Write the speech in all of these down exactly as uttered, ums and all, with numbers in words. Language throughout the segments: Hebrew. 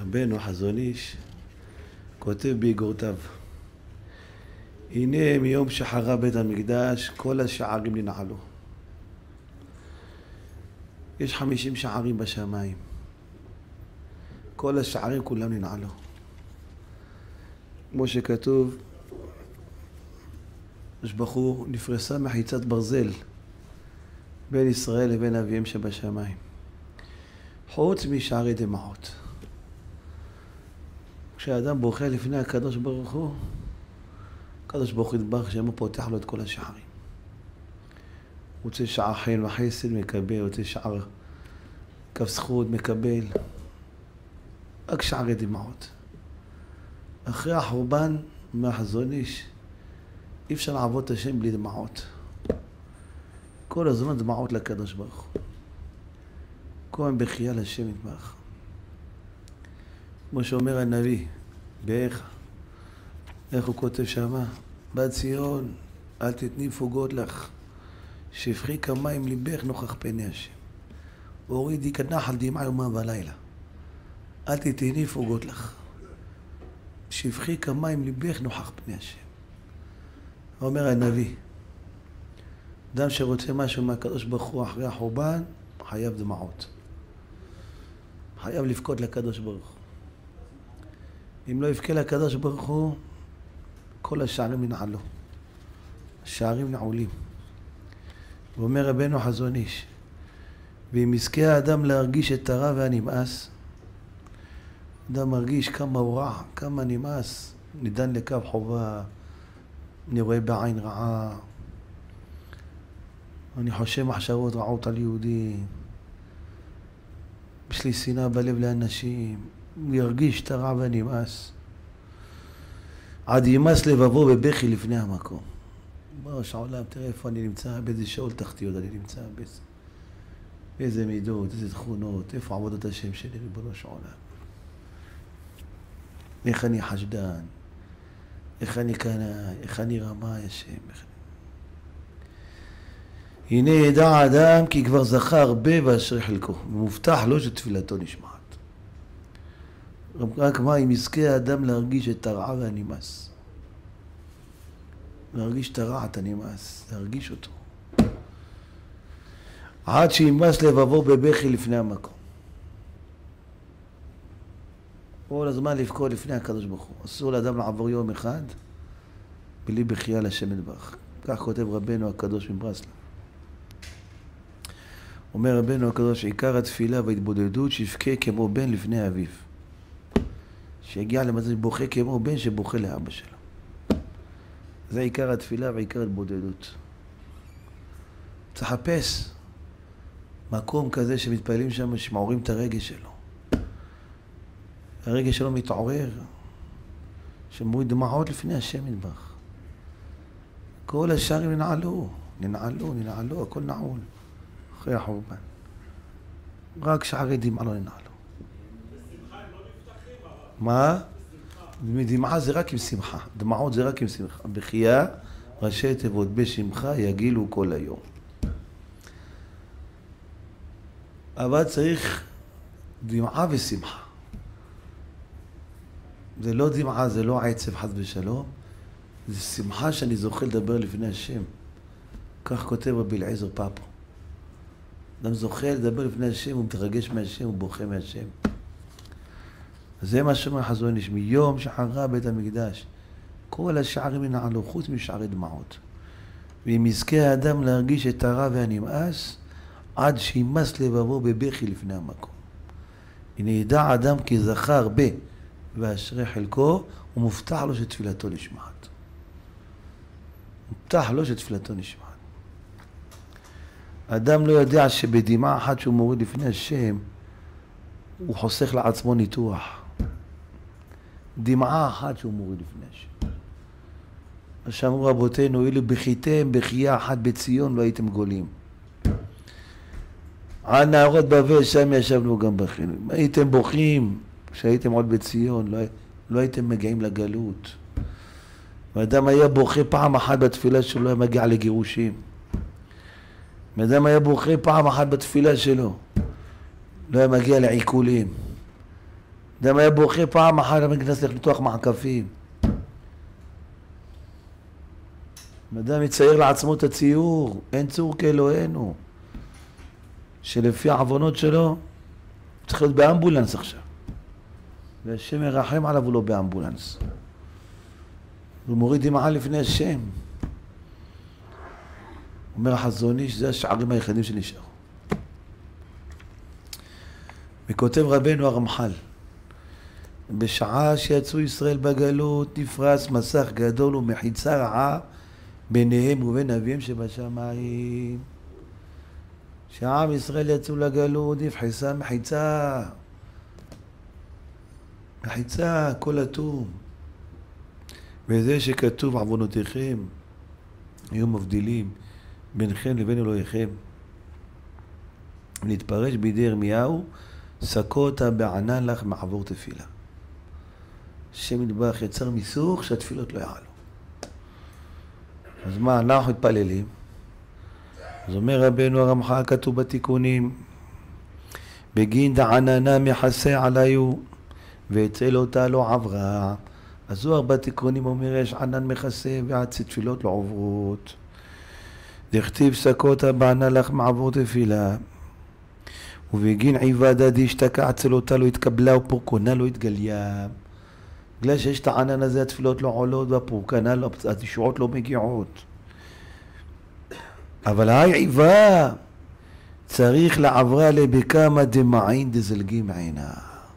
רבנו חזון איש כותב באגרותיו, הנה מיום שחרב בית המקדש כל השערים ננעלו. יש חמישים שערים בשמיים, כל השערים כולם ננעלו. כמו שכתוב, שבחור נפרסה מחיצת ברזל בין ישראל לבין אביהם שבשמיים, חוץ משערי דמעות. כשאדם בוכה לפני הקדוש ברוך הוא, הקדוש ברוך הוא יתברך שמו פותח לו את כל השערים. הוא רוצה שער חן וחסד מקבל, רוצה שער כף זכות מקבל, רק שערי דמעות. אחרי החורבן מהחזון איש אי אפשר לעבוד את השם בלי דמעות. כל הזמן דמעות לקדוש ברוך הוא, כל הזמן בחייה לשם יתברך. כמו שאומר הנביא, באיך, איך הוא כותב שמה? בת ציון, אל תתני פוגות לך, שפכי כמים ליבך נוכח פני השם. הורידי כנחל דמעה יומם ולילה. אל תתני פוגות לך, שפכי כמים ליבך נוכח פני השם. אומר הנביא, אדם שרוצה משהו מהקדוש ברוך הוא אחרי החורבן, חייב דמעות. חייב לבכות לקדוש ברוך הוא. אם לא יבכה לקדוש ברוך הוא, כל השערים ינעלו. השערים נעולים. ואומר רבנו חזון איש, ואם יזכה האדם להרגיש את הרע והנמאס, אדם מרגיש כמה הוא רע, כמה נמאס, נידן לקו חובה, אני רואה בעין רעה, אני חושב מחשבות רעות על יהודים, יש לי שנאה בלב לאנשים, הוא ירגיש את הרע והנמאס. עד ימאס לבבו בבכי לפני המקום. בראש העולם, תראה איפה אני נמצא, באיזה שאול תחתיות אני נמצא, באיזה, באיזה מידות, איזה תכונות, איפה עבודת השם שלי ריבונו של עולם. איך אני חשדן, איך אני קנאי, איך אני רמאי השם. הנה ידע האדם כי כבר זכה הרבה ואשרי חלקו, ומובטח לו שתפילתו נשמעת. רק מה אם יזכה האדם להרגיש את הרע והנמאס. להרגיש את הרע, את הנמאס, להרגיש אותו. עד שימאס לבבו בבכי לפני המקום. כל הזמן לבכות לפני הקדוש ברוך הוא. אסור לאדם לעבור יום אחד בלי בחייה לשם יתברך. כך כותב רבנו הקדוש מברסלב. אומר רבנו הקדוש, עיקר התפילה וההתבודדות שיבכה כמו בן לפני אביו. שיגיע למצב בוכה כמו בן שבוכה לאבא שלו. זה עיקר התפילה ועיקר התבודדות. צריך לחפש מקום כזה שמתפעלים שם, שמעוררים את הרגש שלו. הרגש שלו מתעורר, שמוריד דמעות לפני השם יתברך. כל השערים ננעלו, ננעלו, ננעלו, הכל נעול. אחרי החורבן. רק שערי דמעה לא ננעלו. מה? דמעה זה רק עם שמחה, דמעות זה רק עם שמחה. בחייה, ראשי תיבות בשמחה יגילו כל היום. אבל צריך דמעה ושמחה. זה לא דמעה, זה לא עצב חס ושלום, זה שמחה שאני זוכה לדבר לפני השם. כך כותב רבי אליעזר פאפו. אדם זוכה לדבר לפני השם, הוא מתרגש מהשם, הוא בוכה מהשם. זה מה שאומר חזון איש, מיום שחרב בית המקדש, כל השערים ננעלו, חוץ משערי דמעות. ואם יזכה האדם להרגיש את הרע והנמאס, עד שימאס לבבו בבכי לפני המקום. הנה ידע האדם כי זכה הרבה, ואשרי חלקו, ומובטח לו שתפילתו נשמעת. מובטח לו שתפילתו נשמעת. האדם לא יודע שבדמעה אחת שהוא מוריד לפני השם, הוא חוסך לעצמו ניתוח. דמעה אחת שהוא מוריד לפני השם. מה שאמרו רבותינו, אילו בכיתם בחייה אחת בציון לא הייתם גולים. על נהרות בבל שם ישבנו גם בכינו. אם הייתם בוכים כשהייתם עוד בציון, לא, לא הייתם מגיעים לגלות. ואדם היה בוכה פעם אחת בתפילה שלו, לא היה מגיע לגירושים. ואדם היה בוכה פעם אחת בתפילה שלו, לא היה מגיע לעיקולים. אדם היה בוכה פעם אחת, למה נכנס לתוך מעקפים. אדם יצייר לעצמו את הציור, אין צור כאלוהינו, שלפי העוונות שלו צריך להיות באמבולנס עכשיו. והשם ירחם עליו, הוא לא באמבולנס. הוא מוריד דמעה לפני השם. אומר החזון איש, זה השערים היחידים שנשארו. וכותב רבנו הרמח"ל, בשעה שיצאו ישראל בגלות, נפרס מסך גדול ומחיצה רעה ביניהם ובין אביהם שבשמיים. כשעם ישראל יצאו לגלות, נפחסה מחיצה. מחיצה, כל אטום. וזה שכתוב עוונותיכם, היו מבדילים ביניכם לבין אלוהיכם. נתפרש בידי ירמיהו, סקותה בענן לך מעבור תפילה. השם יתברך יצר מיסוך שהתפילות לא יעלו. אז מה, אנחנו מתפללים? אז אומר רבנו הרמח"ל, כתוב בתיקונים, בגין דעננה מכסה עליו ואצל אותה לא עברה. הזוהר בתיקונים אומר, יש ענן מכסה ועד תפילות לא עוברות. דכתיב סקותה בענן לך מעבור תפילה. ובגין עיבדה דשתקע אצל אותה לא התקבלה ופורקונה לא התגליה. בגלל שיש את הענן הזה, התפילות לא עולות והפורקנה, לא, התשועות לא מגיעות. אבל העיבה צריך לעברה לבכמה דמעין דזלגים עינה.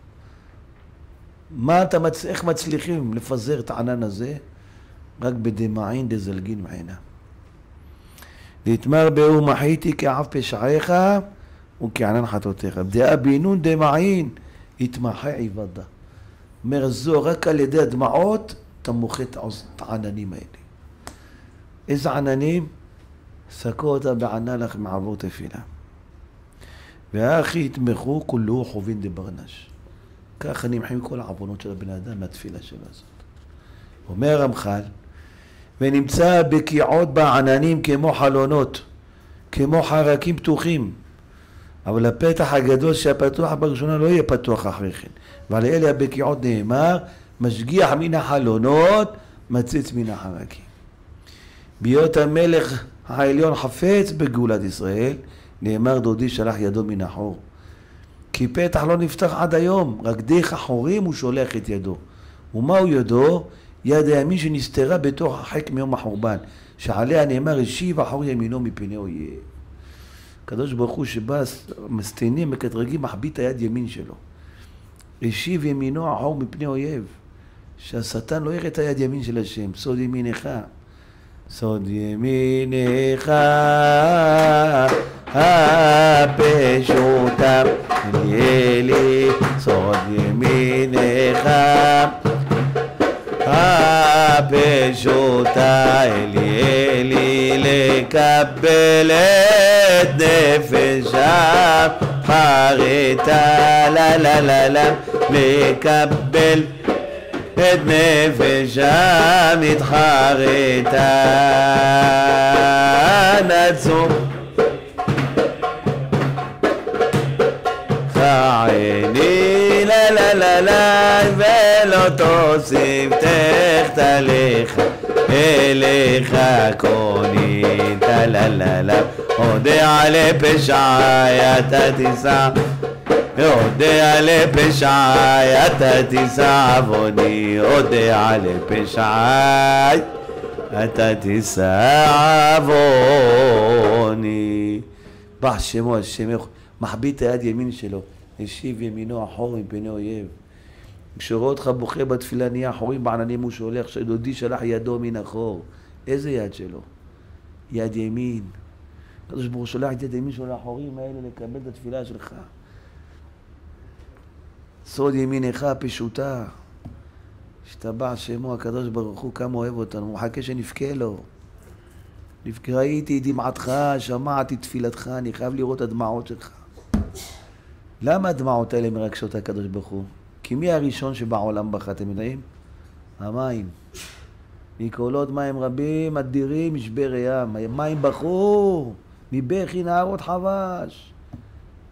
מה אתה מצ... איך מצליחים לפזר את הענן הזה? רק בדמעין דזלגים עינה. להתמר בהו מחיתי כעב פשעיך וכענן חטאותיך. בדעה בינון דמעין התמחה עיבדה. אומר זו רק על ידי הדמעות אתה מוחה את העננים האלה. איזה עננים? סקו אותה בענה לך מעבור תפילה. והאחי יתמכו כולו חובין דברנש. ככה נמחים כל העוונות של הבן אדם מהתפילה שלו הזאת. אומר רמח"ל, ונמצא בקיעות בעננים כמו חלונות, כמו חרקים פתוחים. אבל הפתח הגדול שהפתוח בראשונה לא יהיה פתוח אחרי כן. ועל אלה הבקיעות נאמר, משגיח מן החלונות, מציץ מן החרקים. בהיות המלך העליון חפץ בגאולת ישראל, נאמר דודי שלח ידו מן החור. כי פתח לא נפתח עד היום, רק דרך החורים הוא שולח את ידו. ומהו ידו? יד הימין שנסתרה בתוך החק מיום החורבן, שעליה נאמר השיב החור ימינו מפני אויב. הקדוש ברוך הוא שבא מסתינים מקטרגים מחביא את היד ימין שלו. השיב ימינו החור מפני אויב. שהשטן לא יראה את היד ימין של השם. סוד ימינך. סוד ימינך הפשוטה אל לי. סוד ימינך הפשוטה אל לי לקבל את נפשה חריתה לה לה לה לה לקבל את נפשה מתחריתה נצום חייני לה לה לה לה ולא תוסיף תחת לך אליך קונית לה לה לה הודע לפשעי אתה תישא הודע לפשעי אתה תישא עווני הודע לפשעי אתה תישא עווני. בא שמו השם מחביא את היד ימין שלו, השיב ימינו החור מפני אויב. כשרואה אותך בוכה בתפילה נהיה חורים בעננים הוא שולח שדודי שלח ידו מן החור. איזה יד שלו? יד ימין. הקדוש ברוך הוא שולח את יד ימין שלו לחורים האלה לקבל את התפילה שלך. סוד ימינך פשוטה. השתבח שמו הקדוש ברוך הוא כמה אוהב אותנו, הוא מחכה שנפקה לו. ראיתי דמעתך, שמעתי תפילתך, אני חייב לראות הדמעות שלך. למה הדמעות האלה מרגשות הקדוש ברוך הוא? כי מי הראשון שבעולם בכה, אתם יודעים? המים. מקולות מים רבים, אדירים, משבר ים. מים בכו, מבכי נהרות חבש.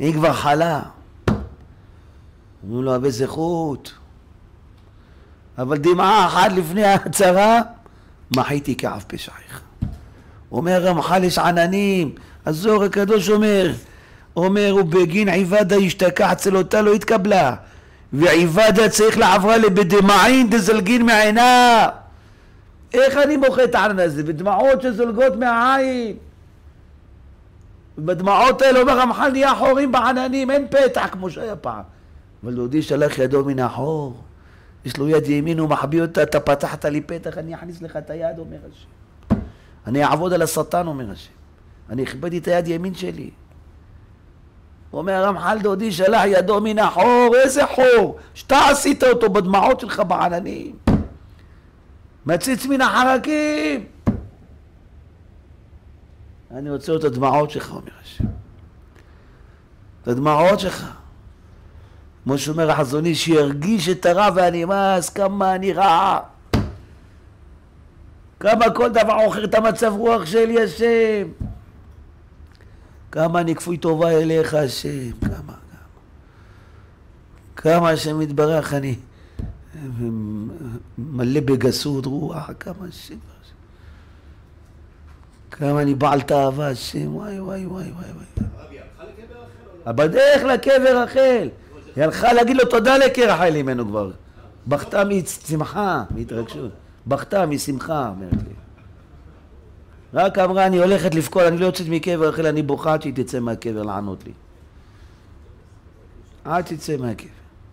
היא כבר חלה. אומרים לו, הרבה זכות. אבל דמעה אחת לפני ההצהרה, מחיתי כאב פשעיך. אומר רמח"ל, יש עננים. הזוהר הקדוש אומר, אומר, ובגין עיבדה ישתכח צלותה לא התקבלה, ועיבדה צריך לעברה לבדמעין דזלגין מעינה. איך אני מוחה את הענן הזה? בדמעות שזולגות מהעין. בדמעות האלה אומר רמח"ל, נהיה חורים בעננים, אין פתח כמו שהיה פעם. אבל דודי שלח ידו מן החור, יש לו יד ימין, הוא מחביא אותה, אתה פתחת לי פתח, אני אכניס לך את היד, אומר השם. אני אעבוד על השטן, אומר השם. אני אכבד את היד ימין שלי. אומר רמח"ל, דודי שלח ידו מן החור, איזה חור? שאתה עשית אותו בדמעות שלך בעננים. מציץ מן החרקים. אני רוצה את הדמעות שלך, אומר השם. את הדמעות שלך. כמו שאומר החזון איש, שירגיש את הרע והנמאס, כמה אני רע. כמה כל דבר עוכר את המצב רוח שלי, השם. כמה אני כפוי טובה אליך, השם. כמה, כמה. כמה השם יתברך, אני מלא בגסות רוח, כמה השם. כמה אני בעל תאווה, השם. וואי, וואי, וואי, וואי. רבי, הלכה לקבר רחל? בדרך לקבר רחל. היא הלכה להגיד לו תודה לקרחל ממנו כבר. בכתה משמחה, מהתרגשות. בכתה משמחה, אומרת לי. רק אמרה, אני הולכת לפקול, אני לא יוצאת מקבר רחל, אני בוכה עד שהיא תצא מהקבר לענות לי. עד תצא מהקבר.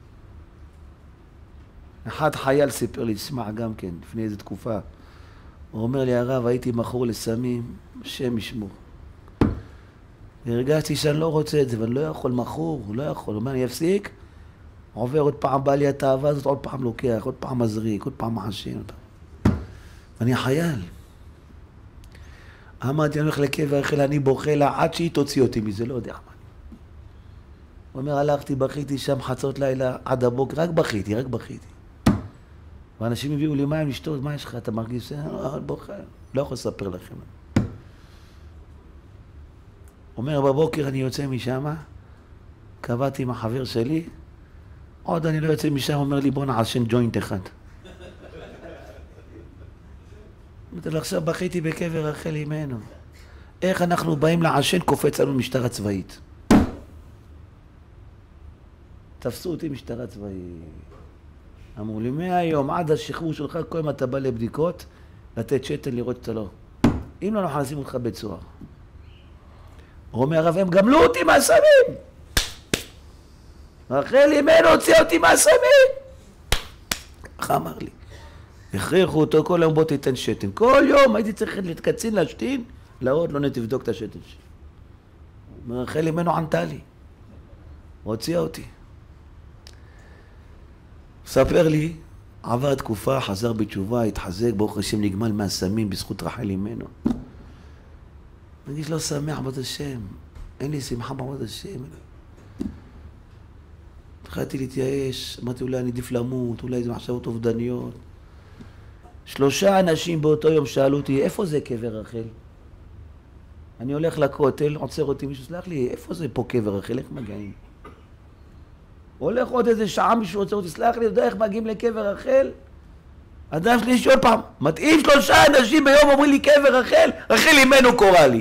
אחד חייל סיפר לי, תשמע גם כן, לפני איזו תקופה. הוא אומר לי, הרב, הייתי מכור לסמים, השם ישמור. הרגשתי שאני לא רוצה את זה, ואני לא יכול, מכור, הוא לא יכול. הוא אומר, אני אפסיק, עובר עוד פעם, בא לי התאווה הזאת, עוד פעם לוקח, עוד פעם מזריק, עוד פעם מחשין. ואני חייל. אמרתי, אני הולך לקבר רחל, אני בוכה לה, עד שהיא תוציא אותי מזה, לא יודע מה. הוא אומר, הלכתי, בכיתי שם חצות לילה, עד הבוקר, רק בכיתי, רק בכיתי. ואנשים הביאו לי מים לשתות, מה יש לך, אתה מרגיש? לא, בוכה, לא יכול לספר לכם. אומר, בבוקר אני יוצא משם, קבעתי עם החבר שלי, עוד אני לא יוצא משם, אומר לי, בוא נעשן ג'וינט אחד. אמרתי לו, עכשיו בכיתי בקבר רחל אמנו. איך אנחנו באים לעשן, קופץ לנו משטרה צבאית. תפסו אותי משטרה צבאית. אמרו לי, מהיום עד השחרור שלך, כל יום אתה בא לבדיקות, לתת שתן לראות שאתה לא. אם לא, אנחנו נשים אותך בית סוהר. הוא אומר, הרב, הם גמלו אותי מהסמים. רחל אמנו הוציא אותי מהסמים. איך אמר לי? הכריחו אותו כל היום, בוא תיתן שתן. כל יום הייתי צריך להתקצין להשתין, לעוד לא נתבדוק את השתן שלי. רחל אמנו ענתה לי. הוציאה אותי. ספר לי, עבר תקופה, חזר בתשובה, התחזק, ברוך השם נגמל מהסמים בזכות רחל אמנו. מרגיש לא שמח בעבודת השם, אין לי שמחה בעבודת השם. התחלתי להתייאש, אמרתי אולי אני עדיף למות, אולי זה מחשבות אובדניות. שלושה אנשים באותו יום שאלו אותי, איפה זה קבר רחל? אני הולך לכותל, עוצר אותי מישהו, סלח לי, איפה זה פה קבר רחל? איך מגיעים? הולך עוד איזה שעה מישהו עוצר אותי, סלח לי, יודע איך מגיעים לקבר רחל? אדם שלי שואל פעם, מתאים שלושה אנשים ביום אומרים לי קבר רחל, רחל אמנו קורא לי.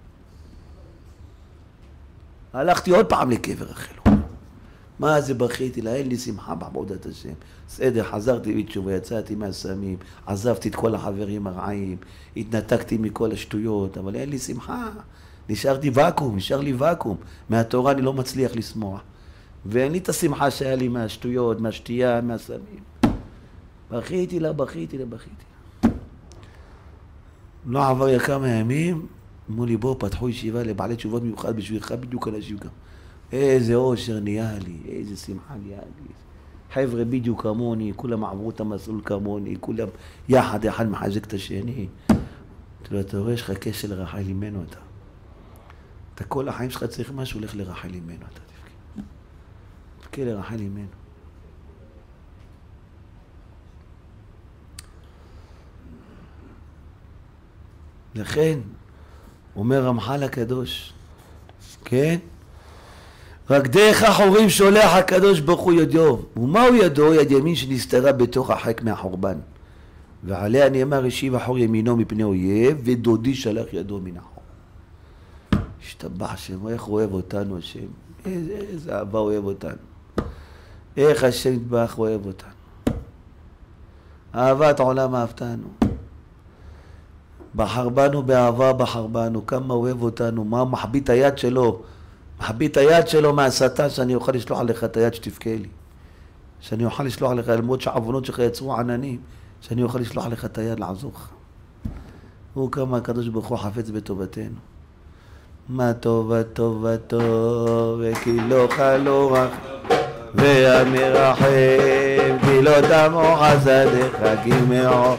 הלכתי עוד פעם לקבר רחל. מה זה בכיתי לה, אין לי שמחה בעבודת השם. בסדר, חזרתי בתשובה, יצאתי מהסמים, עזבתי את כל החברים הרעים, התנתקתי מכל השטויות, אבל אין לי שמחה. נשארתי ואקום, נשאר לי ואקום. מהתורה אני לא מצליח לשמוח. ואין לי את השמחה שהיה לי מהשטויות, מהשתייה, מהסמים. בכיתי לה, בכיתי לה, בכיתי. לא עבר כמה ימים, אמרו לי בוא פתחו ישיבה לבעלי תשובות מיוחד בשבילך בדיוק אנשים גם. איזה אושר נהיה לי, איזה שמחה נהיה לי. חבר'ה בדיוק כמוני, כולם עברו את המסלול כמוני, כולם יחד אחד מחזק את השני. אתה רואה, יש לך קשר לרחל אמנו אתה. אתה כל החיים שלך צריך משהו, הולך לרחל אמנו אתה. תבכה לרחל אמנו. לכן, אומר רמח"ל הקדוש, כן? רק דרך החורים שולח הקדוש ברוך הוא ידו. ומהו ידו? יד ימין שנסתרה בתוך החק מהחורבן. ועליה נאמר השיב החור ימינו מפני אויב, ודודי שלח ידו מן החור. השתבח השם, איך הוא אוהב אותנו השם. איזה, איזה אהבה אוהב אותנו. איך השם יתברך אוהב אותנו. אהבת העולם אהבתנו. בחר בנו באהבה, בחר בנו. כמה אוהב אותנו. מה מחביא את היד שלו. מחביא את היד שלו מהסתה שאני אוכל לשלוח עליך את היד שתבכה לי. שאני אוכל לשלוח עליך למרות שהעוונות שלך יצרו עננים. שאני אוכל לשלוח עליך את היד לעזור לך. הוא כמה הקדוש ברוך הוא חפץ בטובתנו. מה טובה טובתו וכי לא חלו רח והמרחם כי לא תמו חסדך כי מעולם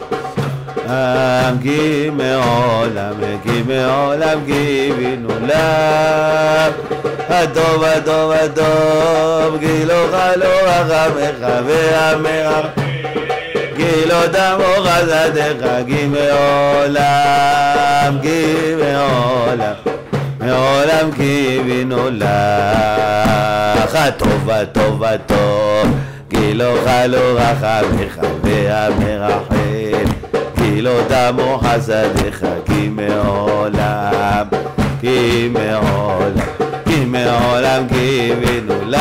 כי מעולם כי מעולם כי בנולם הטוב הטוב הטוב כי לא חלו רחמך והמרחם כי לא תמו חסדך כי מעולם כי מעולם מעולם כי בנולך הטוב הטוב הטוב כי לא חלו רחמך והמרחם כי לא תמו חסדך כי מעולם כי מעולם כי מעולם כי בנולך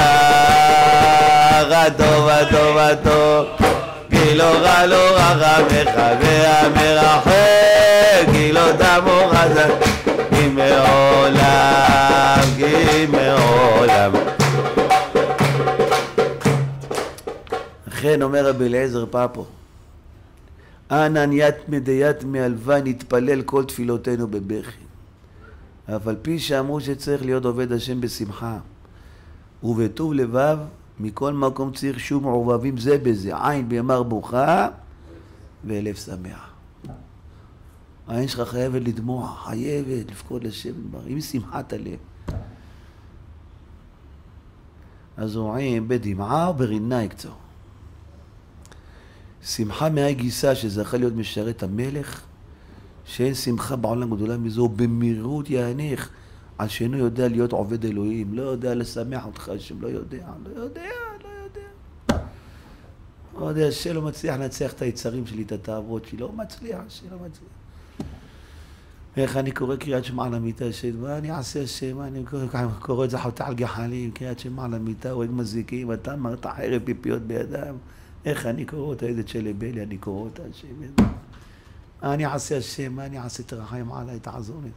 הטוב הטוב הטוב כי לא חלו רחמך והמרחם כי לא תמו חסדך כי מעולם, כי מעולם. לכן אומר רבי אליעזר פאפו, אנא ניית מדיית מהלווה נתפלל כל תפילותינו בבכי. אף על פי שאמרו שצריך להיות עובד השם בשמחה ובטוב לבב, מכל מקום צריך שוב מעורבבים זה בזה, עין בימר בוכה ולב שמח. העין שלך חייבת לדמוע, חייבת לפקוד לשם דבר, עם שמחת הלב. אז רואים בדמעה או ברינה יקצור. שמחה מהי גיסה שזכה להיות משרת המלך, שאין שמחה בעולם גדולה מזו, במהירות יעניך, על שאינו יודע להיות עובד אלוהים, לא יודע לשמח אותך, השם לא יודע, לא יודע, לא יודע. לא יודע, שלא מצליח לנצח את היצרים שלי, את התאוות שלי, לא מצליח, שלא מצליח. איך אני קורא קריאת שמע על המיטה, מה אני אעשה השם, אני קורא את זה חוטא על גחלים, קריאת שמע על המיטה, אוהד מזיקים, אתה אמרת חרב פיפיות בידם, איך אני קורא אותה, איזה צ'לבלי, אני קורא אותה השם, מה אני אעשה השם, מה אני אעשה תרחם עליי, תעזור לי.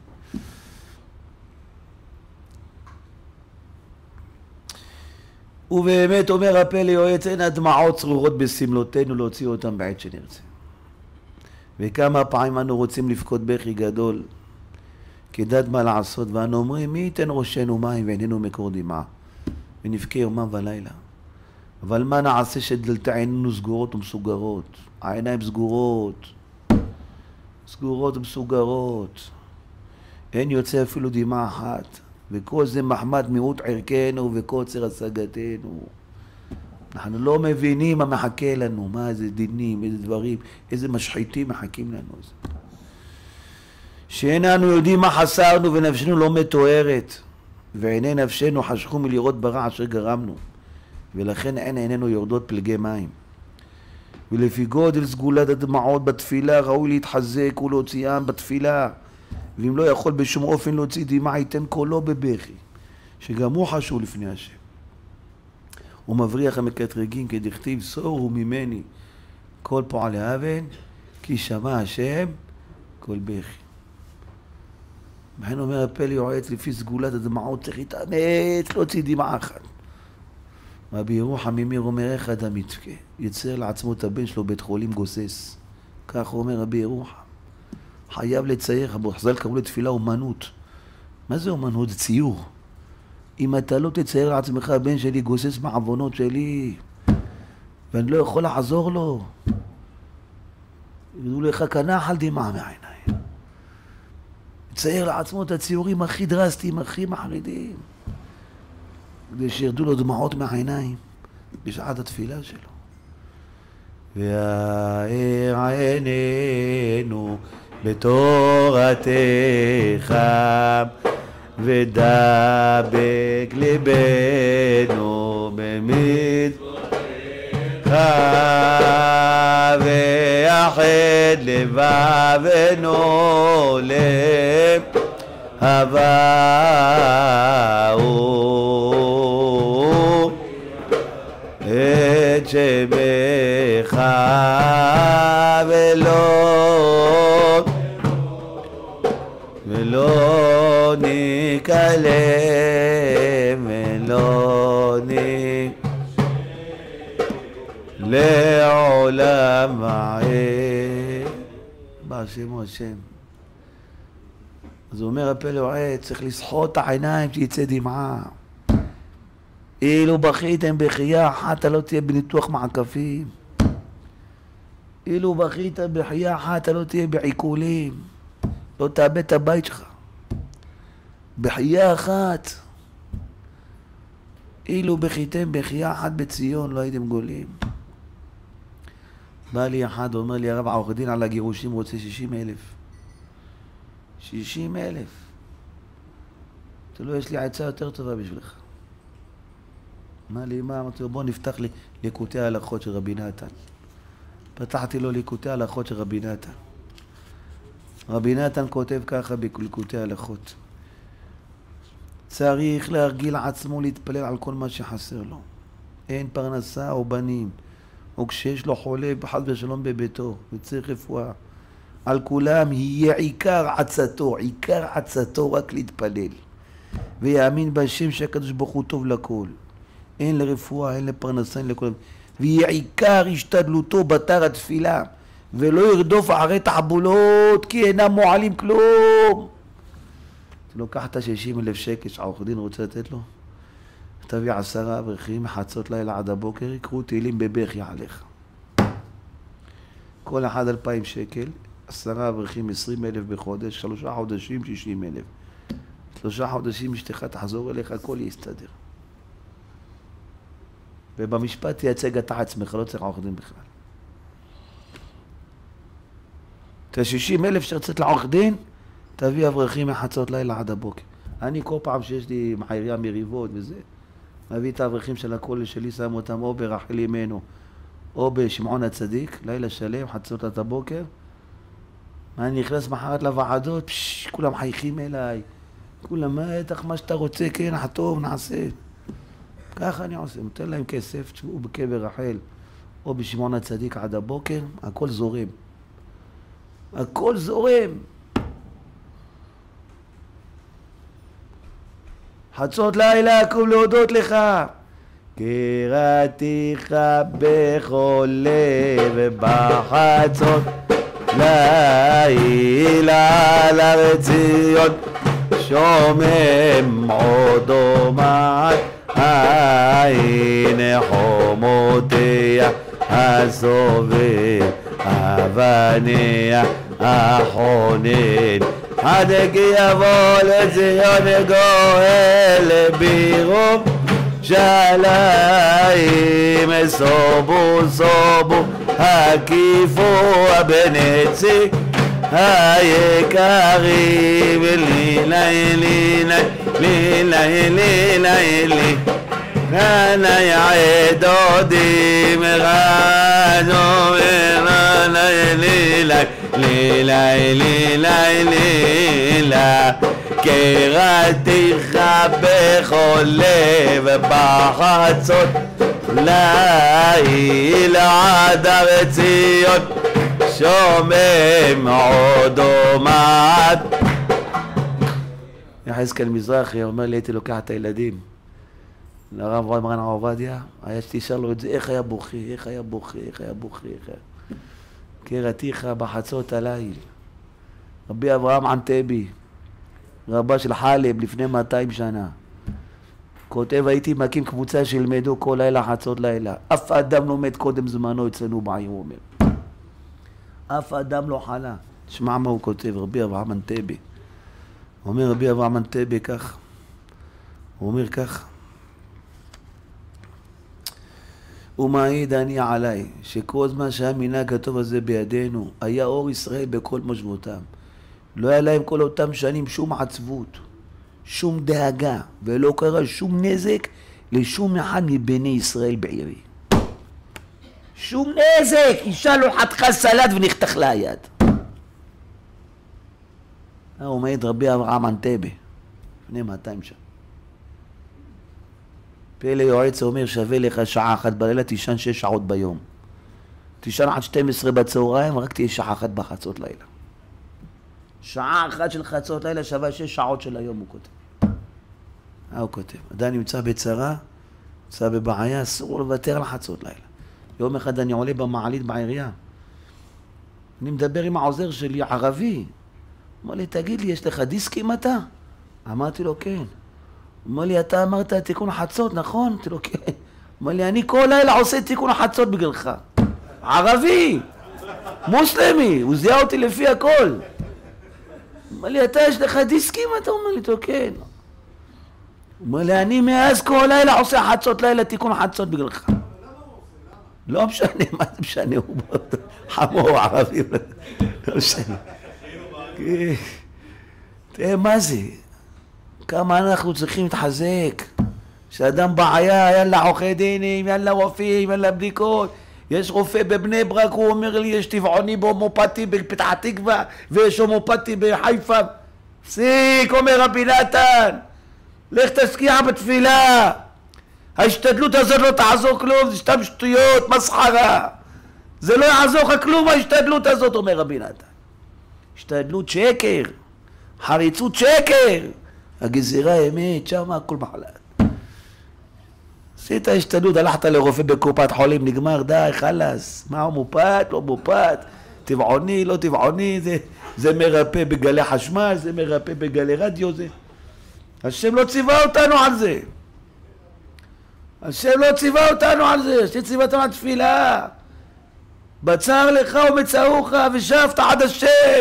ובאמת אומר הפה ליועץ, אין הדמעות צרורות בסמלותינו להוציא אותם בעת שנרצה. וכמה פעמים אנו רוצים לפקוד בכי גדול, כדעת מה לעשות, ואנו אומרים, מי ייתן ראשנו מים ועינינו מקור דמעה, ונבכה יומם ולילה. אבל מה נעשה שדלתי עינינו סגורות ומסוגרות, העיניים סגורות, סגורות ומסוגרות, אין יוצא אפילו דמעה אחת, וכל זה מחמד מיעוט ערכנו וקוצר השגתנו. אנחנו לא מבינים מה מחכה לנו, מה איזה דינים, איזה דברים, איזה משחיתים מחכים לנו. שאיננו יודעים מה חסרנו ונפשנו לא מתוארת, ועיני נפשנו חשכו מלראות ברע אשר גרמנו, ולכן אין עינינו יורדות פלגי מים. ולפי גודל סגולת הדמעות בתפילה ראוי להתחזק ולהוציאם בתפילה, ואם לא יכול בשום אופן להוציא דמעה ייתן קולו בבכי, שגם הוא חשוב לפני השם. הוא מבריח המקטרגים כדכתיב סורו ממני כל פועלי אבן כי שמע השם כל בכי. לכן אומר הפה ליועץ לפי סגולת הדמעות צריך להתאמץ להוציא דמעה אחת. רבי ירוחם ממיר אומר איך אדם יתבכה, יצר לעצמו את הבן שלו בית חולים גוסס, כך הוא אומר רבי ירוחם. חייב לצייר, אבו חז"ל קראו לתפילה אומנות. מה זה אומנות? זה ציור. אם אתה לא תצייר לעצמך, הבן שלי גוסס בעוונות שלי, ואני לא יכול לעזור לו, יגידו לך כנח על דמעה מהעיניים. תצייר לעצמו את הציורים הכי דרסטיים, הכי מחרידים, כדי שירדו לו דמעות מהעיניים בשעת התפילה שלו. והאר עינינו בתורתך ודבק ליבנו במצוותיך ויחד לבבנו להבאו את שמך ולא ולא נקלה ולא נקלה לעולם ועד. בהשם השם. אז הוא אומר הפלא ועד, צריך לסחוט את העיניים שיצא דמעה. אילו בכיתם בחייה אחת לא תהיה בניתוח מעקפים. אילו בכית בחייה אחת לא תהיה בעיקולים. לא תאבד את הבית שלך. בחייה אחת. אילו בכיתם בחייה אחת בציון לא הייתם גולים. בא לי אחד ואומר לי הרב עורך דין על הגירושים רוצה שישים אלף. שישים אלף. תלוי יש לי עצה יותר טובה בשבילך. אמר לי מה? אמרתי לו בוא נפתח לי ליקוטי ההלכות של רבי נתן. פתחתי לו ליקוטי ההלכות של רבי נתן. רבי נתן כותב ככה בליקוטי ההלכות. צריך להרגיל עצמו להתפלל על כל מה שחסר לו. אין פרנסה או בנים. או כשיש לו חולה חס ושלום בביתו וצריך רפואה. על כולם יהיה עיקר עצתו, עיקר עצתו רק להתפלל. ויאמין בשם שהקדוש ברוך הוא טוב לכל. אין לרפואה, אין לפרנסה, אין לכל. ויהיה עיקר השתדלותו בתר התפילה. ולא ירדוף אחרי תחבולות כי אינם מועלים כלום. אתה לוקח את שישים אלף שקל שעורך דין רוצה לתת לו, תביא עשרה אברכים מחצות לילה עד הבוקר, יקראו תהילים בבכי עליך. כל אחד אלפיים שקל, עשרה אברכים עשרים אלף בחודש, שלושה חודשים שישים אלף. שלושה חודשים אשתך תחזור אליך, הכל יסתדר. ובמשפט תייצג אתה עצמך, לא צריך עורך דין בכלל. את ה-שישים אלף שרצית לעורך דין, תביא אברכים מחצות לילה עד הבוקר. אני כל פעם שיש לי מחייריה מריבות וזה, מביא את האברכים של הקול שלי, שם אותם או ברחל אמנו או בשמעון הצדיק, לילה שלם, חצות עד הבוקר. אני נכנס מחרת לוועדות, פשש, כולם חייכים אליי. כולם, מה, בטח מה שאתה רוצה, כן, טוב, נעשה. ככה אני עושה, נותן להם כסף, תשבו בקבר רחל או בשמעון הצדיק עד הבוקר, הכל זורם. הכל זורם. חצות לילה קום להודות לך. קראתיך בכל לב בחצות לילה על הר ציון שומם עוד דומעת עין חומותיה הסובב אבניה החונן עד כי יבוא לציון גואל בירום שליים סובו סובו הקיפו הבנצי היקרים לילה לילה לילה לילה לילה ננה יעדודים רענו וננה לילה לילה לילה לילה קראתיך בכל לב בחצות לילה עד הר ציון שומם עוד דומעת. יחזקאל מזרחי אומר לי הייתי לוקח את הילדים לרב מרן הרב עובדיה, היה שתשאל לו את זה, איך היה בוכה, איך היה בוכה, איך היה בוכה, איך היה... קראתיך בחצות הליל. רבי אברהם ענתבי, רבה של חלב לפני מאתיים שנה, כותב, הייתי מקים קבוצה שילמדו כל לילה חצות לילה. אף אדם לא מת קודם זמנו אצלנו בעיר, הוא אומר. אף אדם לא חלה. תשמע מה הוא כותב, רבי אברהם ענתבי. הוא אומר רבי אברהם ענתבי כך, הוא אומר כך, ומעיד אני עליי, שכל זמן שהמנהג הטוב הזה בידינו, היה אור ישראל בכל מושבותם. לא היה להם כל אותם שנים שום עצבות, שום דאגה, ולא קרה שום נזק לשום אחד מבני ישראל בעירי. שום נזק, אישה לא חתכה סלט ונחתך לה היד. עומד רבי אברהם אנטבה, לפני מאתיים שנה. פלא יועץ אומר, שווה לך שעה אחת בלילה, תישן שש שעות ביום. תישן עד שתים עשרה בצהריים, רק תהיה שעה אחת בחצות לילה. שעה אחת של חצות לילה שווה שש שעות של היום, הוא כותב. מה הוא כותב? אדם נמצא בצרה, נמצא בבעיה, אסור לוותר על חצות לילה. יום אחד אני עולה במעלית בעירייה. אני מדבר עם העוזר שלי, ערבי. אמר לי, תגיד לי, יש לך דיסקים אתה? אמרתי לו, כן. אמר לי, אתה אמרת תיקון חצות, נכון? אמרתי לו, כן. אמר לי, אני כל לילה עושה תיקון חצות בגללך. ערבי, מוסלמי, הוא זיהה אותי לפי הכל. אמר לי, אתה יש לך דיסקים? אתה אומר לי, טוב, כן. אומר לי, אני מאז כל לילה עושה חצות לילה, תיקון חצות בגללך. לא משנה, מה זה משנה, הוא חמו ערבי, לא משנה. תראה, מה זה? כמה אנחנו צריכים להתחזק. כשאדם בעיה, יאללה עורכי דינים, יאללה רופאים, יאללה בדיקות. יש רופא בבני ברק, הוא אומר לי, יש טבעוני בהומופתי בפתח תקווה, ויש הומופתי בחיפה. פסיק, אומר רבי נתן, לך תשקיע בתפילה. ההשתדלות הזאת לא תעזור כלום, זה סתם שטויות, מסחרה. זה לא יעזור לך כלום ההשתדלות הזאת, אומר רבי נתן. השתדלות שקר, חריצות שקר, הגזירה אמת, שם הכל מחלת. עשית השתדלות, הלכת לרופא בקופת חולים, נגמר, די, חלס. מה הוא מופת, לא מופת, טבעוני, לא טבעוני, זה, זה מרפא בגלי חשמל, זה מרפא בגלי רדיו, זה. השם לא ציווה אותנו על זה. השם לא ציווה אותנו על זה, השם ציווה אותנו על תפילה. בצר לך ומצאוך ושבת עד השם.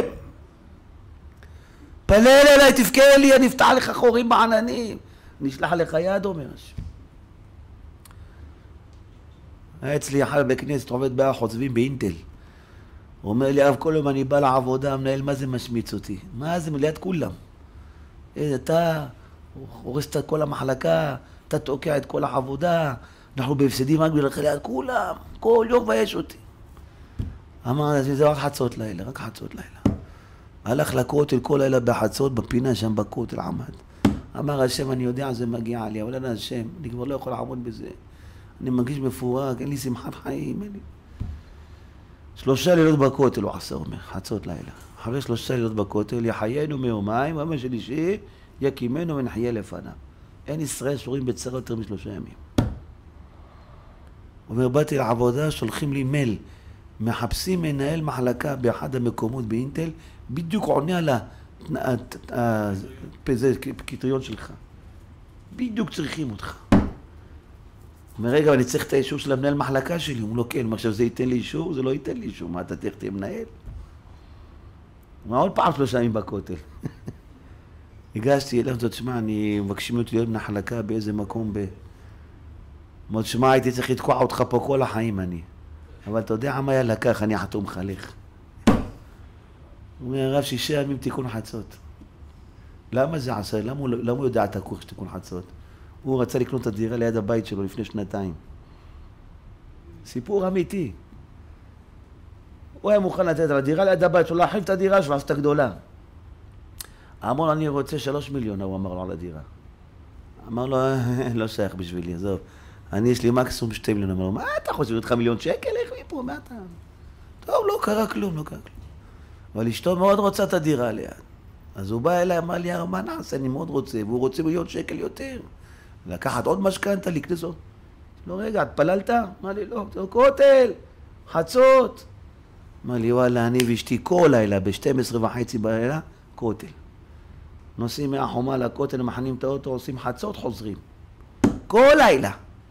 פלל אליי, תבכה לי, אני אפתח לך חורים בעננים. נשלח לך יד, אומר השם. היה אצלי אחד בכנסת, עובד באח חוצבים באינטל. הוא אומר לי, אב, כל יום אני בא לעבודה, המנהל, מה זה משמיץ אותי? מה זה ליד כולם? אתה הורס את כל המחלקה, אתה תוקע את כל העבודה, אנחנו בהפסדים רק בגלל ליד כולם, כל יום ויש אותי. אמר, זה רק חצות לילה, רק חצות לילה. הלך לכותל כל לילה בחצות, בפינה שם בכותל עמד. אמר, השם, אני יודע, זה מגיע לי, אבל אין השם, אני כבר לא יכול לעמוד בזה. אני מרגיש מפורק, אין לי שמחת חיים, אין לי. שלושה לילות בכותל, הוא עשה, אומר, חצות לילה. אחרי שלושה לילות בכותל, יחיינו מיומיים, ואמר שלישי, יקימנו ונחיה לפניו. אין ישראל שורים בצרה יותר משלושה ימים. הוא אומר, באתי לעבודה, שולחים לי מייל, מחפשים מנהל מחלקה באחד המקומות באינטל, בדיוק עונה על הקריטריון שלך. בדיוק צריכים אותך. אומר, רגע, אני צריך את האישור של המנהל מחלקה שלי. הוא לא כן, עכשיו זה ייתן לי אישור? זה לא ייתן לי אישור. מה, אתה תהיה תהיה מנהל? מה, עוד פעם שלושה ימים בכותל. הגשתי אליו, זאת שמע, אני מבקשים אותי להיות מחלקה באיזה מקום ב... אמרת, שמע, הייתי צריך לתקוע אותך פה כל החיים אני. אבל אתה יודע מה היה לקח, אני אחתום לך, לך. הוא אומר, הרב, שישה ימים תיקון חצות. למה זה עשה? למה הוא, למה הוא יודע את הכוח של תיקון חצות? הוא רצה לקנות את הדירה ליד הבית שלו לפני שנתיים. סיפור אמיתי. הוא היה מוכן לתת על הדירה ליד הבית שלו, להחליף את הדירה שלו, עשתה גדולה. אמר לו, אני רוצה שלוש מיליון, הוא אמר לו על הדירה. אמר לו, לא שייך בשבילי, עזוב. אני, יש לי מקסימום שתי מיליון. אמר לו, מה אתה חושב, אותך מיליון שקל? איך מפה, מה אתה? טוב, לא קרה כלום, לא קרה כלום. אבל אשתו מאוד רוצה את הדירה ליד. אז הוא בא אליי, אמר לי, מה נעשה, אני מאוד רוצה, והוא רוצה מיליון שקל יותר. לקחת עוד משכנתה, לקנס עוד. לא, רגע, את פללת? אמר לי, לא, כותל, חצות. אמר לי, וואלה, אני ואשתי כל לילה, ב-שתים עשרה וחצי בלילה, כותל. נוסעים מהחומה לכותל, מחנים את האוטו, עושים חצות, חוזרים. כל לילה.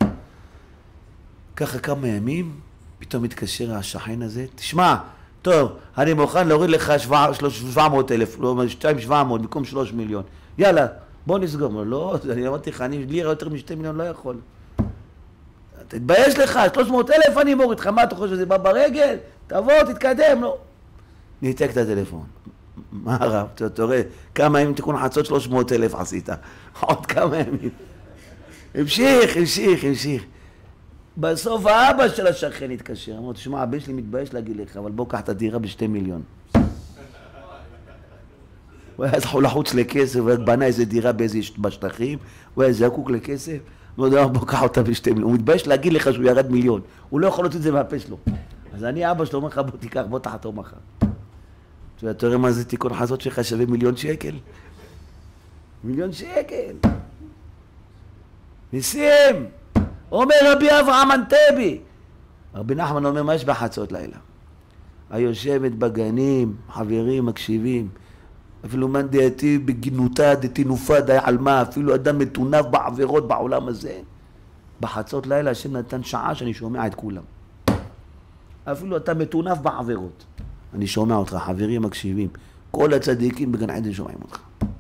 ככה כמה ימים, פתאום מתקשר השכן הזה, תשמע, טוב, אני מוכן להוריד לך שבע מאות אלף, לא, שתיים שבע מאות, במקום שלוש מיליון. יאללה, בוא נסגור. לא, אני אמרתי לך, אני לי יותר משתי מיליון לא יכול. תתבייש לך, שלוש מאות אלף אני מוריד לך, מה אתה חושב שזה בא ברגל? תבוא, תתקדם, לא. ניתק את הטלפון. מה הרב? אתה רואה, כמה ימים תיקון חצות שלוש מאות אלף עשית. עוד כמה ימים. המשיך, המשיך, המשיך. בסוף האבא של השכן התקשר. אמר, תשמע, הבן שלי מתבייש להגיד לך, אבל בוא קח את הדירה בשתי מיליון. הוא היה לחוץ לכסף, הוא בנה איזה דירה באיזה בשטחים, הוא היה זקוק לכסף, הוא אומר, בוא קח אותה בשתי מיליון. הוא מתבייש להגיד לך שהוא ירד מיליון. הוא לא יכול להוציא את זה מהפה שלו. אז אני אבא שלו אומר לך, בוא תיקח, בוא תחתום מחר. אתה רואה מה זה תיקון חצות שלך שווה מיליון שקל? מיליון שקל. ניסים! אומר רבי אברהם אנטבי. רבי נחמן אומר, מה יש בחצות לילה? היושבת בגנים, חברים, מקשיבים. אפילו מאן דעתי בגינותה דתינופה די על מה, אפילו אדם מטונף בעבירות בעולם הזה. בחצות לילה השם נתן שעה שאני שומע את כולם. אפילו אתה מטונף בעבירות. אני שומע אותך, חברים מקשיבים. כל הצדיקים בגן עדן שומעים אותך.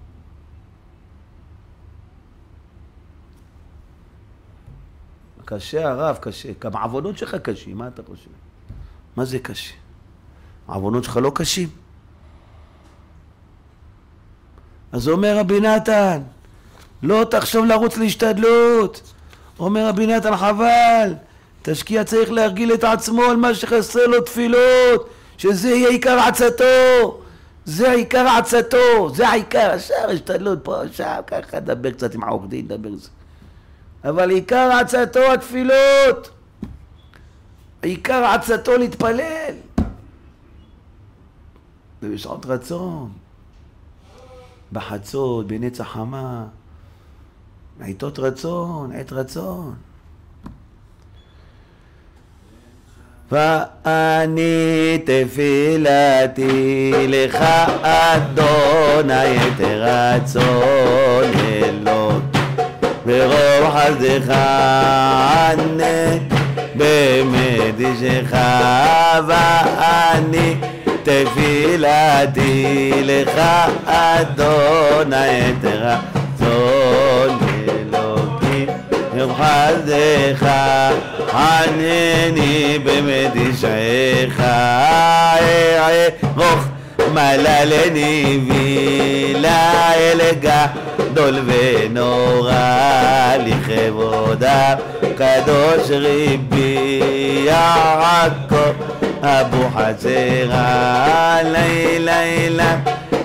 קשה הרב, קשה. כמה עוונות שלך קשים, מה אתה חושב? מה זה קשה? העוונות שלך לא קשים? אז אומר רבי נתן, לא תחשוב לרוץ להשתדלות. אומר רבי נתן, חבל. תשקיע צריך להרגיל את עצמו על מה שחסר לו תפילות, שזה יהיה עיקר עצתו. זה עיקר עצתו, זה העיקר. השאר השתדלות פה, שם, ככה, דבר קצת עם העורך דין, דבר זה. אבל עיקר עצתו התפילות. עיקר עצתו להתפלל. ובשעות רצון. בחצות, בנץ החמה. בעיתות רצון, עת רצון. ואני תפילתי לך אדוני את רצון אלוק ברוב חסדך ענה במדישך ואני תפילתי לך אדוני את רצון אלוקים ברוב חסדך ענני במדישך רוך מללני וילה אל גדול ונורא לכבודם קדוש רבי יעקב אבו חזרה לילה לילה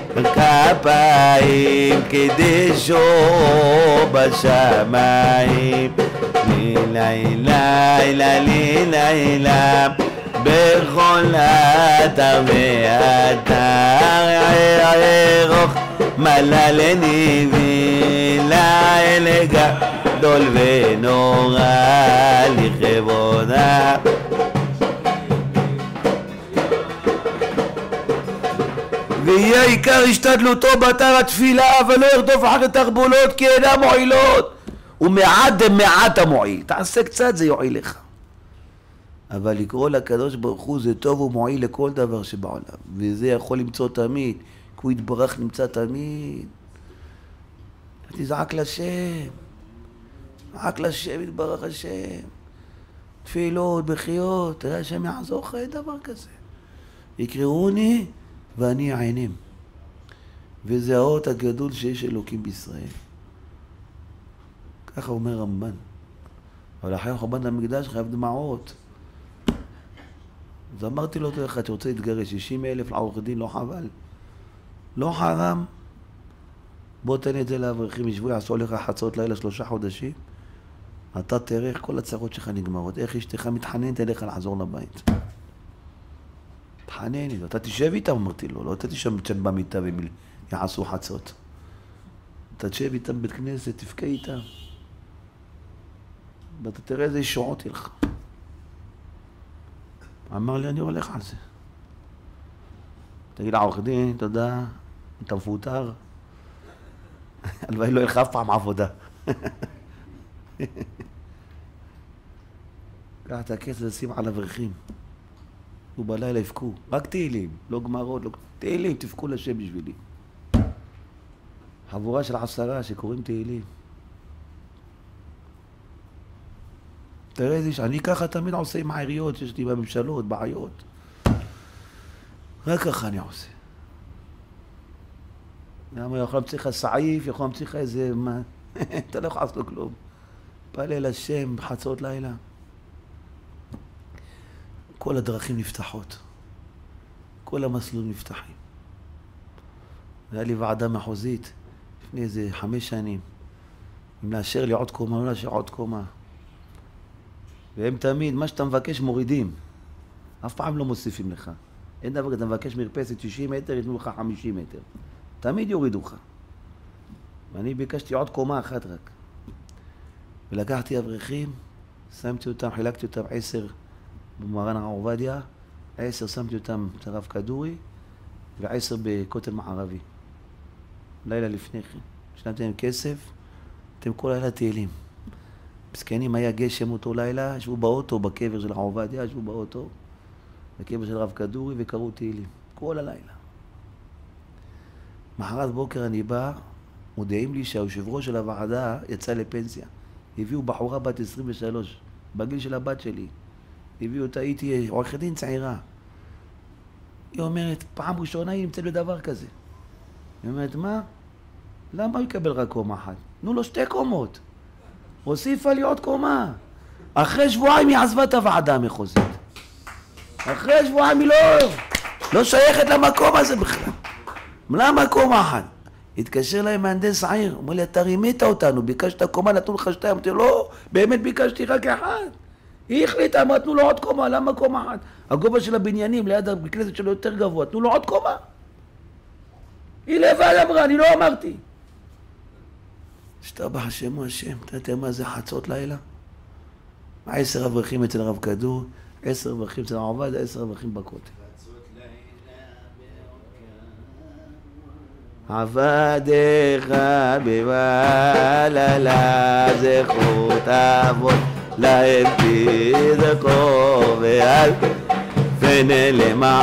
כפיים קדישו בשמיים לילה לילה לילה לילה בכל אתר ואתר רוך מללני וילה אל גדול ונורא לכבודה ויהיה עיקר השתדלותו באתר התפילה ולא ירדוף אחרי תחבולות כי אינן מועילות ומעט דמעט המועיל. תעשה קצת זה יועיל לך. אבל לקרוא לקדוש ברוך הוא זה טוב ומועיל לכל דבר שבעולם. וזה יכול למצוא תמיד. כי הוא יתברך נמצא תמיד. תזעק לשם. רק לשם יתברך השם. תפילות, בחיות. תראה השם יעזור לך דבר כזה. יקראוני ואני אענם. וזה האות הגדול שיש אלוקים בישראל. ככה אומר רמב"ן. אבל אחרי חורבן המקדש חייב דמעות. אז אמרתי לו, אתה אתה רוצה להתגרש, שישים אלף לעורך דין, לא חבל. לא חרם. בוא תן את זה לאברכים, ישבו, יעשו לך חצות לילה שלושה חודשים. אתה תראה איך כל הצרות שלך נגמרות. איך אשתך מתחננת אליך לחזור לבית. תחננת, אתה תשב איתם, אמרתי לו, לא אתה תשב במיטה ויעשו חצות. אתה תשב איתם בית כנסת, תפקע איתם. ואתה תראה איזה ישועות לך. אמר לי, אני הולך על זה. תגיד לעורך דין, תודה, אתה מפוטר. הלוואי לא ילך אף פעם עבודה. קח את הכסף ושים על אברכים. ובלילה יפקו. רק תהילים, לא גמרות, לא... תהילים, תפקו לשם בשבילי. חבורה של עשרה שקוראים תהילים. תראה איזה, אני ככה תמיד עושה עם העיריות שיש לי בממשלות, בעיות. רק ככה אני עושה. למה יכול להמציא לך סעיף, יכול להמציא לך איזה... מה? אתה לא יכול לעשות לו כלום. פעלה לשם בחצות לילה. כל הדרכים נפתחות. כל המסלולים נפתחים. היה לי ועדה מחוזית לפני איזה חמש שנים. אם לאשר לי עוד קומה, לא לאשר עוד קומה. והם תמיד, מה שאתה מבקש מורידים. אף פעם לא מוסיפים לך. אין דבר, אתה מבקש מרפסת תשעים מטר, יתנו לך חמישים מטר. תמיד יורידו לך. ואני ביקשתי עוד קומה אחת רק. ולקחתי אברכים, שמתי אותם, חילקתי אותם עשר במרן הרב עובדיה, עשר שמתי אותם ברב כדורי, ועשר בכותל מערבי. לילה לפני כן. שילמתי להם כסף, אתם כל לילה תהילים. מסכנים, היה גשם אותו לילה, ישבו באוטו, בקבר של הרב עובדיה, ישבו באוטו, בקבר של רב כדורי, וקראו תהילים. כל הלילה. מחרת בוקר אני בא, מודיעים לי שהיושב ראש של הוועדה יצא לפנסיה. הביאו בחורה בת עשרים ושלוש, בגיל של הבת שלי. הביאו אותה, הייתי עורכת דין צעירה. היא אומרת, פעם ראשונה היא נמצאת בדבר כזה. היא אומרת, מה? למה הוא יקבל רק קומה אחת? תנו לו שתי קומות. הוסיפה לי עוד קומה. אחרי שבועיים היא עזבה את הוועדה המחוזית. אחרי שבועיים היא לא... לא שייכת למקום הזה בכלל. למה קומה אחת? התקשר להם מהנדס העיר, אומר לי, אתה רימית אותנו, ביקשת קומה, נתנו לך שתיים. אמרתי לו, לא, באמת ביקשתי רק אחד. היא החליטה, אמרה, תנו לו עוד קומה, למה קומה אחת? הגובה של הבניינים ליד הכנסת שלו יותר גבוה, תנו לו עוד קומה. היא לבד אמרה, אני לא אמרתי. השתבח השם הוא השם, אתה יודע מה זה חצות לילה? עשר אברכים אצל הרב כדור, עשר אברכים אצל הרב עובדיה, עשר אברכים בכותל. עבדיך בבללה זכות אבות להם תזכו ואל פנה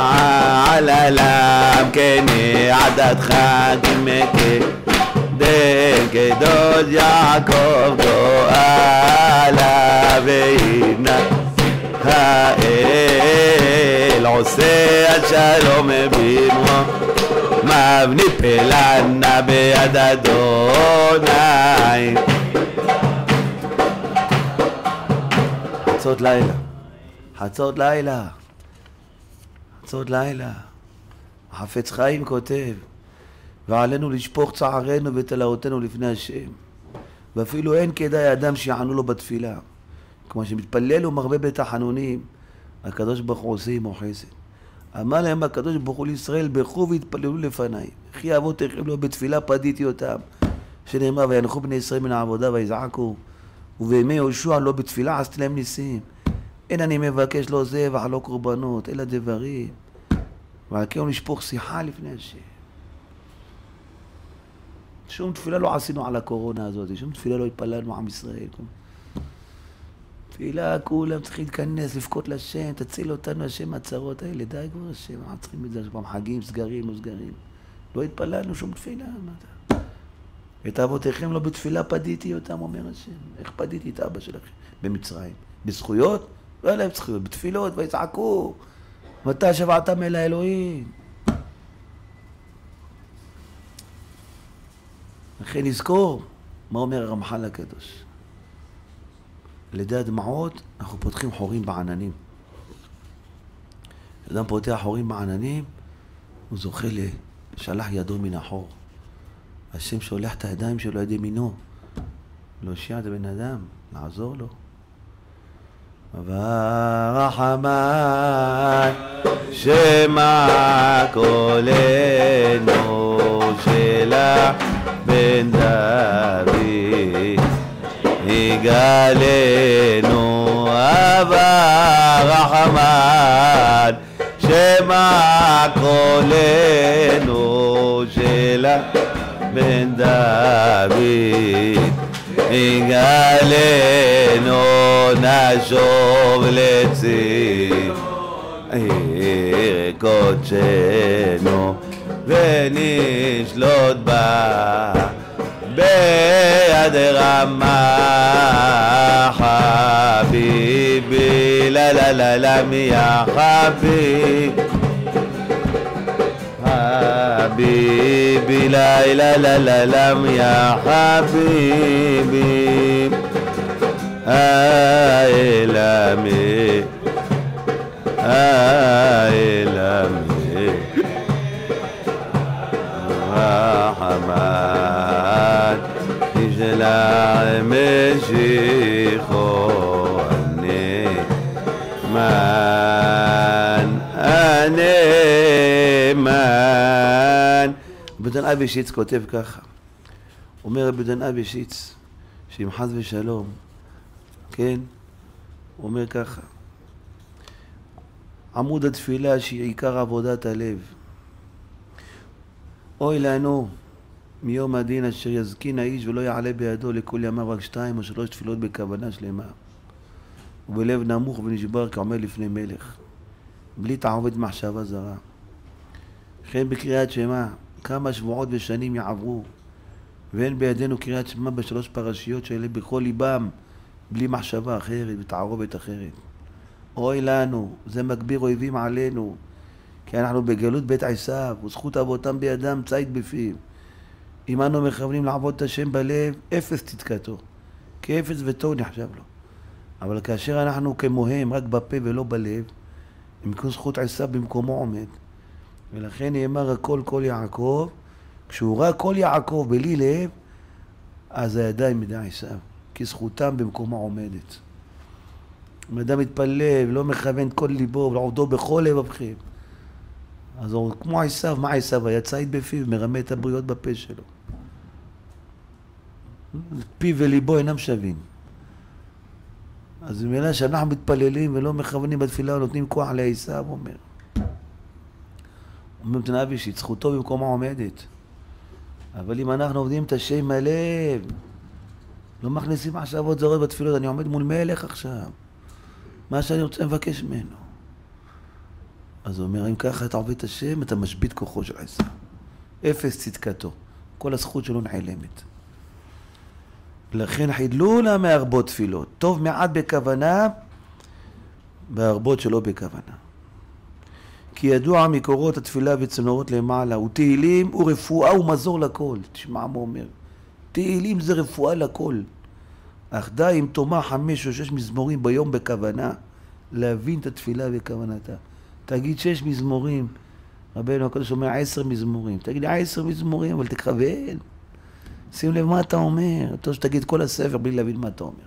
למעללם כני עדתך כמקה דן כדוד יעקב גואלה ויבנה האל עושה השלום במרו מבני פלנה ביד אדוני. חצות לילה, חצות לילה, חצות לילה. החפץ חיים כותב, ועלינו לשפוך צערנו ותלאותינו לפני השם, ואפילו אין כדאי אדם שיענו לו בתפילה. כמו שמתפלל ומרבה בתחנונים, הקדוש ברוך הוא עושה עמו חסד. אמר להם הקדוש ברוך הוא לישראל, ברכו והתפללו לפניי. אחי אבותיכם לא בתפילה פדיתי אותם. שנאמר, וינחו בני ישראל מן העבודה ויזעקו. ובימי יהושע לא בתפילה עשיתי להם ניסים. אין אני מבקש לא זבח, לא קורבנות, אלא דברים. ועל כן לשפוך שיחה לפני השם. שום תפילה לא עשינו על הקורונה הזאת, שום תפילה לא התפללנו עם ישראל. תפילה, כולם צריכים להתכנס, לבכות לשם, תציל אותנו השם מהצרות האלה, די כבר השם, אנחנו צריכים את זה, פעם חגים, סגרים, לא סגרים. לא התפללנו שום תפילה, מה אתה? את אבותיכם לא בתפילה פדיתי אותם, אומר השם. איך פדיתי את אבא שלכם? במצרים. בזכויות? לא היה להם זכויות, בתפילות, ויצעקו. מתי שבעתם אל האלוהים? לכן נזכור, מה אומר הרמח"ל הקדוש? על ידי הדמעות אנחנו פותחים חורים בעננים. אדם פותח חורים בעננים, הוא זוכה לשלח ידו מן החור. השם שולח את הידיים שלו ידי מינו, להושיע את הבן אדם, לעזור לו. ורחמן שמע קולנו שלה בן דוד יגאלנו אבא רחמן שמע קולנו שלה בן דוד יגאלנו נשוב לציון עיר קודשנו ונשלוט בה ביד רמה חביבי לה לה לה לה מי החביב حبيبي لا لا لا لا لم يا حبيبي آي لامي آي لامي حماد يجلع مشيخو أني مان أني مان בדן אבי שיץ כותב ככה, אומר בדן אבי שיץ שעם חס ושלום, כן, הוא אומר ככה, עמוד התפילה שהיא עיקר עבודת הלב, אוי לנו מיום הדין אשר יזקין האיש ולא יעלה בידו לכל ימיו רק שתיים או שלוש תפילות בכוונה שלמה ובלב נמוך ונשבר כעומד לפני מלך בלי תערבת מחשבה זרה. לכן בקריאת שמע כמה שבועות ושנים יעברו ואין בידינו קריאת שמע בשלוש פרשיות שאלה בכל ליבם בלי מחשבה אחרת ותערובת אחרת. אוי לנו, זה מגביר אויבים עלינו, כי אנחנו בגלות בית עשיו וזכות אבותם בידם ציד בפיו. אם אנו מכוונים לעבוד את השם בלב, אפס צדקתו, כי אפס ותו נחשב לו. אבל כאשר אנחנו כמוהם רק בפה ולא בלב, עם כל זכות עשיו במקומו עומד. ולכן נאמר הכל כל יעקב, כשהוא רק כל יעקב בלי לב, אז הידיים ידי עשיו, כי זכותם במקומו עומדת. אם אדם מתפלל ולא מכוון כל ליבו ולעובדו בכל לב הבכם, אז הוא כמו עשיו, מה עשיו? היה ציד בפיו, מרמה את הבריות בפה שלו. פיו וליבו אינם שווים. אז במילה שאנחנו מתפללים ולא מכוונים בתפילה ונותנים כוח לעשיו, הוא אומר. אומר בדן אבי שיץ, זכותו במקומה עומדת. אבל אם אנחנו עובדים את השם מהלב, לא מכניסים מחשבות זרות בתפילות, אני עומד מול מלך עכשיו. מה שאני רוצה לבקש ממנו. אז הוא אומר, אם ככה אתה עובד את השם, אתה משבית כוחו של עשיו. אפס צדקתו. כל הזכות שלו נעלמת. לכן חידלו לה מהרבות תפילות. טוב מעט בכוונה, בהרבות שלא בכוונה. כי ידוע מקורות התפילה וצנורות למעלה, ותהילים ורפואה ומזור לכל. תשמע מה אומר. תהילים זה רפואה לכל. אך די אם תאמר חמש או שש מזמורים ביום בכוונה, להבין את התפילה בכוונתה. תגיד שש מזמורים, רבנו הקדוש אומר עשר מזמורים. תגיד לי עשר מזמורים, אבל תכוון. שים לב מה אתה אומר. טוב שתגיד כל הספר בלי להבין מה אתה אומר.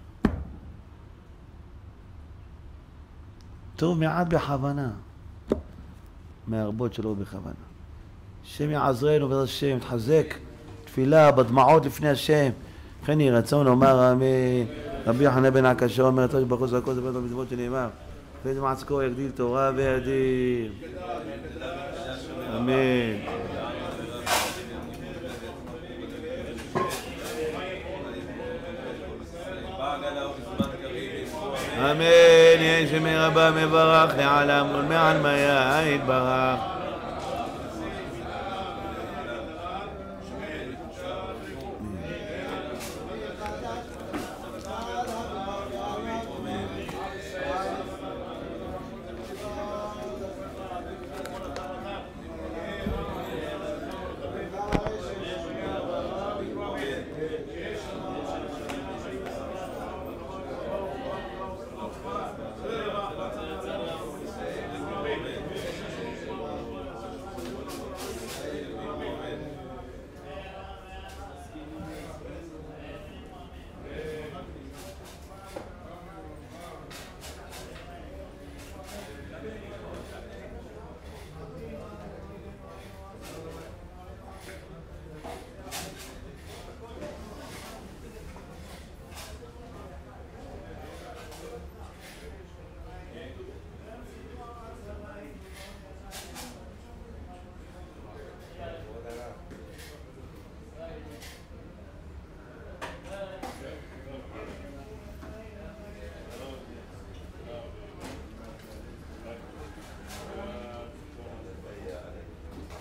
טוב מעט בכוונה. מהרבות שלא בכוונה. השם יעזרנו בעזרת השם, תחזק תפילה בדמעות לפני השם. לכן יהי רצון לומר אמן. רבי יוחנן בן עקשיא אומר, תוש ברוך הוא זכות זה במצוות שנאמר. ואת מעסקו יגדיל תורה וידיר. אמן. אמן. יהי שמי רבה מברך לעולם ולמען מיה יתברך.